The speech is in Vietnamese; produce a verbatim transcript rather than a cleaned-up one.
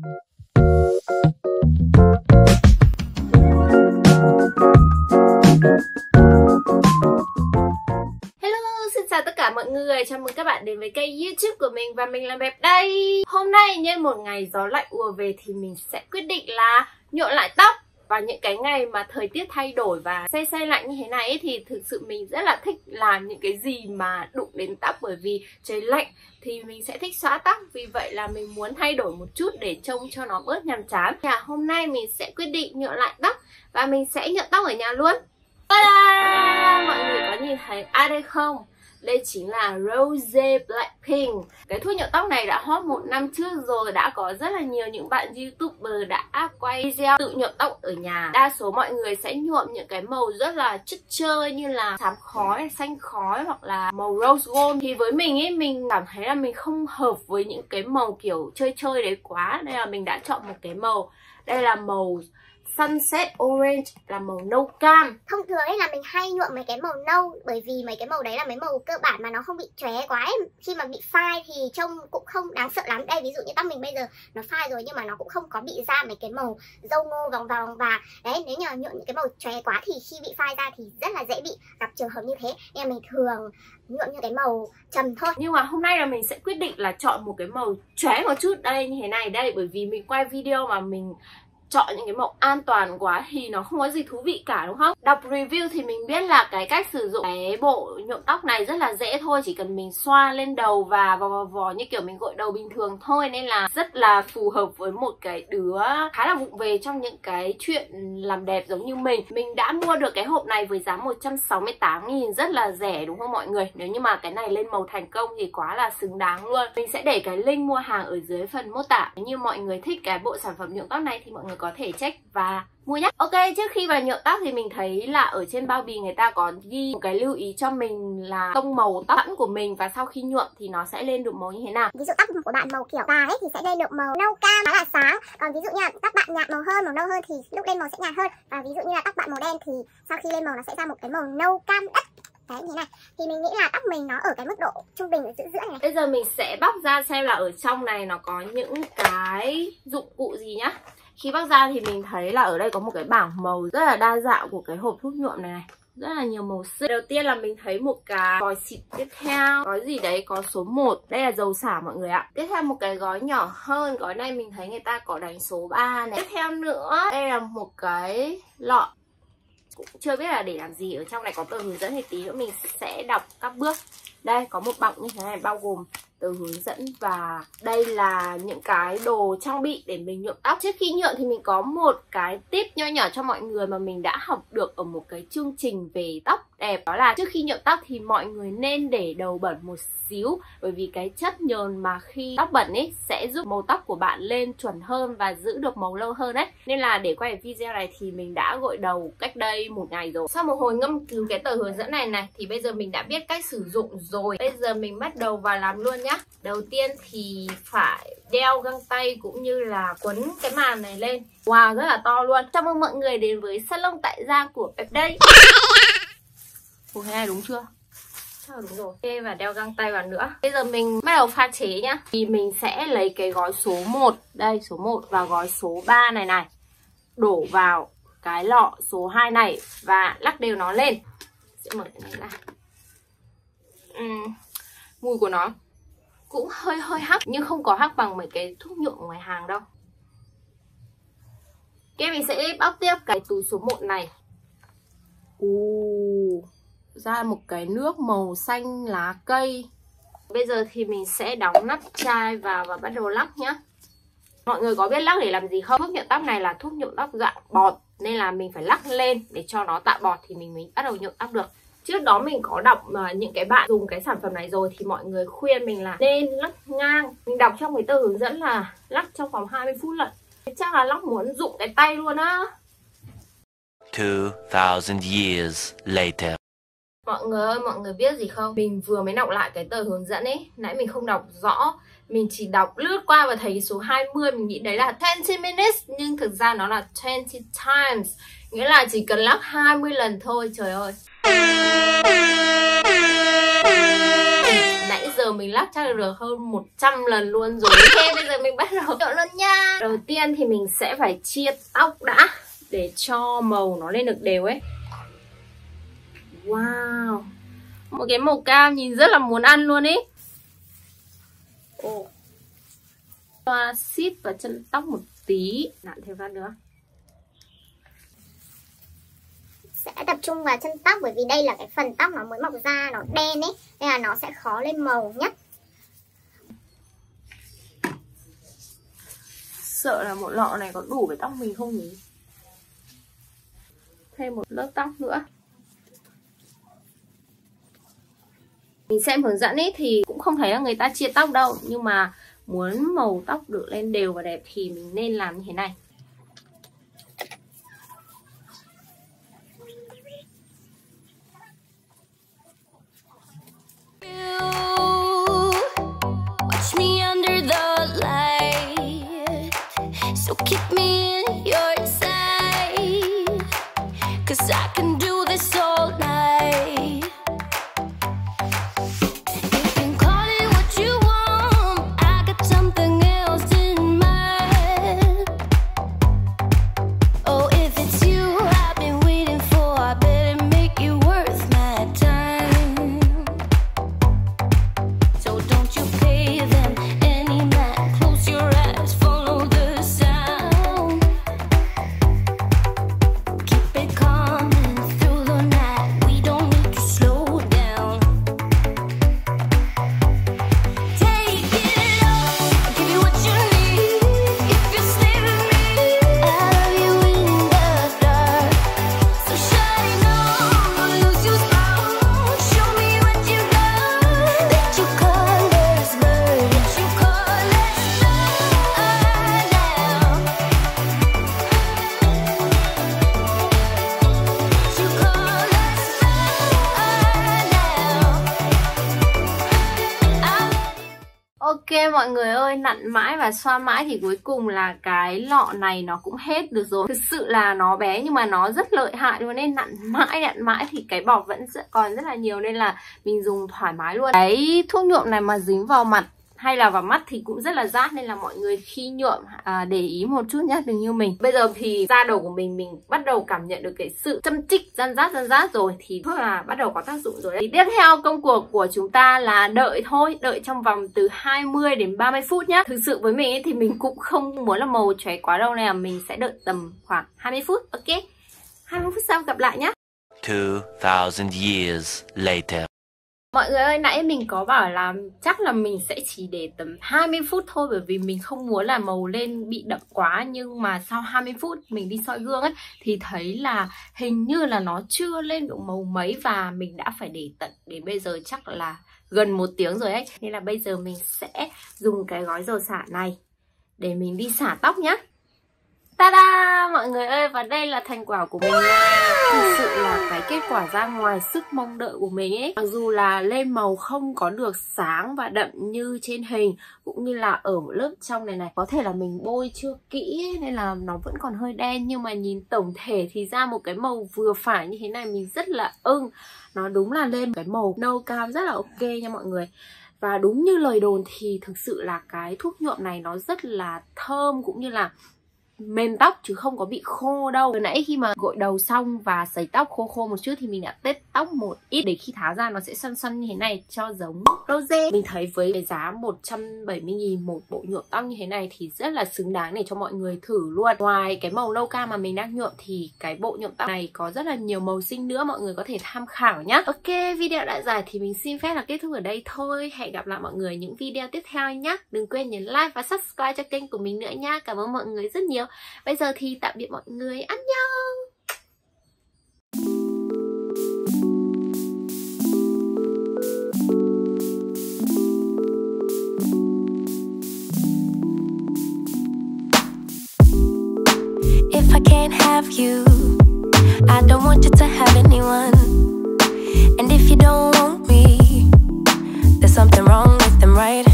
Xin chào tất cả mọi người, chào mừng các bạn đến với kênh YouTube của mình và mình là Bẹp đây. Hôm nay nhân một ngày gió lạnh ùa về thì mình sẽ quyết định là nhuộm lại tóc. Và những cái ngày mà thời tiết thay đổi và se se lạnh như thế này ấy, thì thực sự mình rất là thích làm những cái gì mà đụng đến tóc, bởi vì trời lạnh thì mình sẽ thích xõa tóc. Vì vậy là mình muốn thay đổi một chút để trông cho nó bớt nhàm chán. Và hôm nay mình sẽ quyết định nhuộm lại tóc và mình sẽ nhuộm tóc ở nhà luôn. Ta-da! Mọi người có nhìn thấy ai đây không? Đây chính là Rose Blackpink. Cái thuốc nhuộm tóc này đã hot một năm trước rồi. Đã có rất là nhiều những bạn YouTuber đã quay video tự nhuộm tóc ở nhà. Đa số mọi người sẽ nhuộm những cái màu rất là chất chơi như là xám khói, xanh khói hoặc là màu rose gold. Thì với mình ấy, mình cảm thấy là mình không hợp với những cái màu kiểu chơi chơi đấy quá. Nên là mình đã chọn một cái màu. Đây là màu Sunset Orange, là màu nâu cam. Thông thường ấy là mình hay nhuộm mấy cái màu nâu, bởi vì mấy cái màu đấy là mấy màu cơ bản mà nó không bị chóe quá ấy. Khi mà bị phai thì trông cũng không đáng sợ lắm. Đây ví dụ như tóc mình bây giờ nó phai rồi nhưng mà nó cũng không có bị ra mấy cái màu dâu ngô vòng vòng. Và đấy, nếu như nhuộm những cái màu chóe quá thì khi bị phai ra thì rất là dễ bị gặp trường hợp như thế. Nên là mình thường nhuộm những cái màu trầm thôi. Nhưng mà hôm nay là mình sẽ quyết định là chọn một cái màu chóe một chút đây, như thế này đây. Bởi vì mình quay video mà mình chọn những cái màu an toàn quá thì nó không có gì thú vị cả, đúng không? Đọc review thì mình biết là cái cách sử dụng cái bộ nhuộm tóc này rất là dễ thôi. Chỉ cần mình xoa lên đầu và vò vò vò như kiểu mình gội đầu bình thường thôi. Nên là rất là phù hợp với một cái đứa khá là vụng về trong những cái chuyện làm đẹp giống như mình. Mình đã mua được cái hộp này với giá một trăm sáu mươi tám nghìn, rất là rẻ đúng không mọi người? Nếu như mà cái này lên màu thành công thì quá là xứng đáng luôn. Mình sẽ để cái link mua hàng ở dưới phần mô tả. Nếu như mọi người thích cái bộ sản phẩm nhuộm tóc này thì mọi người có thể check và mua nhé. Ok, trước khi vào nhuộm tóc thì mình thấy là ở trên bao bì người ta có ghi một cái lưu ý cho mình là tông màu tóc sẵn của mình và sau khi nhuộm thì nó sẽ lên được màu như thế nào. Ví dụ tóc của bạn màu kiểu vàng ấy thì sẽ lên được màu nâu cam khá là sáng. Còn ví dụ như là tóc bạn nhạt màu hơn, màu nâu hơn thì lúc lên màu sẽ nhạt hơn. Và ví dụ như là tóc bạn màu đen thì sau khi lên màu nó sẽ ra một cái màu nâu cam đất. Đấy, như thế này. Thì mình nghĩ là tóc mình nó ở cái mức độ trung bình ở giữa giữa này. Bây giờ mình sẽ bóc ra xem là ở trong này nó có những cái dụng cụ gì nhá. Khi bóc ra thì mình thấy là ở đây có một cái bảng màu rất là đa dạng của cái hộp thuốc nhuộm này này. Rất là nhiều màu sắc. Đầu tiên là mình thấy một cái gói xịn, tiếp theo gói gì đấy có số một. Đây là dầu xả mọi người ạ. Tiếp theo một cái gói nhỏ hơn. Gói này mình thấy người ta có đánh số ba này. Tiếp theo nữa, đây là một cái lọ. Cũng chưa biết là để làm gì. Ở trong này có tờ hướng dẫn thì tí nữa mình sẽ đọc các bước. Đây có một bọc như thế này bao gồm tờ hướng dẫn và đây là những cái đồ trang bị để mình nhuộm tóc. Trước khi nhuộm thì mình có một cái tip nho nhỏ cho mọi người mà mình đã học được ở một cái chương trình về tóc đẹp. Đó là trước khi nhuộm tóc thì mọi người nên để đầu bẩn một xíu, bởi vì cái chất nhờn mà khi tóc bẩn ấy sẽ giúp màu tóc của bạn lên chuẩn hơn và giữ được màu lâu hơn đấy. Nên là để quay video này thì mình đã gội đầu cách đây một ngày rồi. Sau một hồi ngâm cứu cái tờ hướng dẫn này này thì bây giờ mình đã biết cách sử dụng rồi. Bây giờ mình bắt đầu vào làm luôn nhá. Đầu tiên thì phải đeo găng tay cũng như là quấn cái màn này lên. Wow, rất là to luôn. Chào mừng mọi người đến với salon tại gia của Bẹp đây. Ủa, thế này đúng chưa? Chắc là đúng rồi. Ok, và đeo găng tay vào nữa. Bây giờ mình bắt đầu pha chế nhá. Thì mình sẽ lấy cái gói số một. Đây, số một và gói số ba này này. Đổ vào cái lọ số hai này và lắc đều nó lên. Sẽ mở cái này ra. uhm, Mùi của nó cũng hơi hơi hắc, nhưng không có hắc bằng mấy cái thuốc nhuộm ngoài hàng đâu. Ok, mình sẽ bóc tiếp cái túi số một này. Ồ, ra một cái nước màu xanh lá cây. Bây giờ thì mình sẽ đóng nắp chai vào và bắt đầu lắc nhá. Mọi người có biết lắc để làm gì không? Thuốc nhuộm tóc này là thuốc nhuộm tóc dạng bọt, nên là mình phải lắc lên để cho nó tạo bọt thì mình mới bắt đầu nhuộm tóc được. Trước đó mình có đọc uh, những cái bạn dùng cái sản phẩm này rồi thì mọi người khuyên mình là nên lắc ngang. Mình đọc trong cái tờ hướng dẫn là lắc trong vòng hai mươi phút lận. Chắc là lắc muốn rụng cái tay luôn á. two thousand years later. Mọi người ơi, mọi người biết gì không? Mình vừa mới đọc lại cái tờ hướng dẫn ấy. Nãy mình không đọc rõ. Mình chỉ đọc lướt qua và thấy số hai mươi. Mình nghĩ đấy là twenty minutes. Nhưng thực ra nó là twenty times. Nghĩa là chỉ cần lắc hai mươi lần thôi. Trời ơi. nãy giờ mình lắc chắc được hơn một trăm lần luôn rồi. Ok, bây giờ mình bắt đầu nhuộm luôn nha. Đầu tiên thì mình sẽ phải chia tóc đã, để cho màu nó lên được đều ấy. Wow, một cái màu cam nhìn rất là muốn ăn luôn ấy. Ồ, xoa xít vào chân tóc một tí, nặn thêm phát nữa. Sẽ tập trung vào chân tóc, bởi vì đây là cái phần tóc nó mới mọc ra, nó đen ấy, nên là nó sẽ khó lên màu nhất. Sợ là một lọ này có đủ với tóc mình không nhỉ? Thêm một lớp tóc nữa. Mình xem hướng dẫn ấy thì cũng không thấy là người ta chia tóc đâu, nhưng mà muốn màu tóc được lên đều và đẹp thì mình nên làm như thế này. So keep me in your sight, 'cause I can do this all night. You can call it what you want, I got something else in mind. Oh, if it's you I've been waiting for, I better make it worth my time. So don't you pay them any mind, close your eyes, follow the Ok mọi người ơi, nặn mãi và xoa mãi thì cuối cùng là cái lọ này nó cũng hết được rồi. Thực sự là nó bé nhưng mà nó rất lợi hại luôn, nên nặn mãi nặn mãi thì cái bọt vẫn rất, còn rất là nhiều, nên là mình dùng thoải mái luôn. Cái thuốc nhuộm này mà dính vào mặt hay là vào mắt thì cũng rất là rát, nên là mọi người khi nhuộm à, để ý một chút nhá, đừng như mình. Bây giờ thì da đầu của mình mình bắt đầu cảm nhận được cái sự châm chích răn rát răn rát rồi, thì thuốc là bắt đầu có tác dụng rồi đấy. Thì tiếp theo công cuộc của chúng ta là đợi thôi, đợi trong vòng từ hai mươi đến ba mươi phút nhá. Thực sự với mình ấy, thì mình cũng không muốn là màu chóe quá đâu, nên là mình sẽ đợi tầm khoảng hai mươi phút. Ok, hai mươi phút sau gặp lại nhá. Two thousand years later. Mọi người ơi, nãy mình có bảo là chắc là mình sẽ chỉ để tầm hai mươi phút thôi, bởi vì mình không muốn là màu lên bị đậm quá. Nhưng mà sau hai mươi phút mình đi soi gương ấy thì thấy là hình như là nó chưa lên được màu mấy, và mình đã phải để tận đến bây giờ chắc là gần một tiếng rồi ấy. Nên là bây giờ mình sẽ dùng cái gói dầu xả này để mình đi xả tóc nhá. Ta-da! Mọi người ơi, và đây là thành quả của mình nha. Thực sự là cái kết quả ra ngoài sức mong đợi của mình ấy. Mặc dù là lên màu không có được sáng và đậm như trên hình, cũng như là ở một lớp trong này này, có thể là mình bôi chưa kỹ ấy, nên là nó vẫn còn hơi đen. Nhưng mà nhìn tổng thể thì ra một cái màu vừa phải như thế này mình rất là ưng. Nó đúng là lên cái màu nâu cam rất là ok nha mọi người. Và đúng như lời đồn thì thực sự là cái thuốc nhuộm này nó rất là thơm, cũng như là mềm tóc chứ không có bị khô đâu. Vừa nãy khi mà gội đầu xong và sấy tóc khô khô một chút thì mình đã tết tóc một ít, để khi tháo ra nó sẽ xoăn xoăn như thế này cho giống rose. Mình thấy với cái giá một trăm bảy mươi nghìn một bộ nhuộm tóc như thế này thì rất là xứng đáng để cho mọi người thử luôn. Ngoài cái màu nâu cam mà mình đang nhuộm thì cái bộ nhuộm tóc này có rất là nhiều màu xinh nữa, mọi người có thể tham khảo nhé. Ok, video đã dài thì mình xin phép là kết thúc ở đây thôi. Hẹn gặp lại mọi người những video tiếp theo nhé. Đừng quên nhấn like và subscribe cho kênh của mình nữa nha. Cảm ơn mọi người rất nhiều. Bây giờ thì tạm biệt mọi người, annyeong. If I can't have you, I don't want you to have anyone. And if you don't want me, there's something wrong with them, right?